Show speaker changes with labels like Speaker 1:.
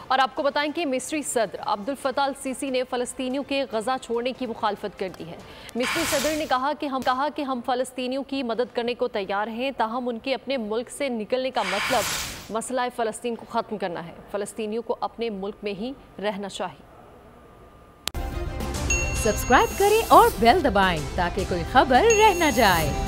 Speaker 1: और आपको बताएं कि मिस्री सदर अब्दुल फताह अल सीसी ने फ़लस्तीनियों के गज़ा छोड़ने की मुखालफत कर दी है। मिस्री सदर ने कहा कि हम फ़लस्तीनियों की मदद करने को तैयार हैं, ताहम उनके अपने मुल्क से निकलने का मतलब मसला फ़लस्तीन को ख़त्म करना है। फ़लस्तीनियों को अपने मुल्क में ही रहना चाहिए।
Speaker 2: सब्सक्राइब करें और बेल दबाएं ताकि कोई खबर रह न जाए।